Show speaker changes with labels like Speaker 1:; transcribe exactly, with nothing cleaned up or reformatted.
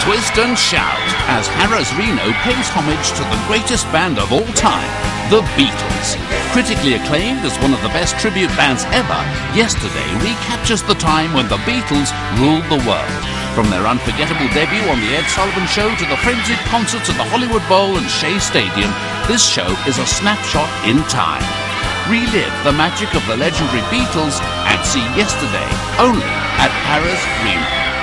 Speaker 1: twist and shout as Harrahs Reno pays homage to the greatest band of all time, the Beatles. Critically acclaimed as one of the best tribute bands ever, yesterday recaptures the time when the Beatles ruled the world. From their unforgettable debut on The Ed Sullivan Show to the frenzied concerts at the Hollywood Bowl and Shea Stadium, this show is a snapshot in time. Relive the magic of the legendary Beatles and see yesterday only at Harrahs Reno.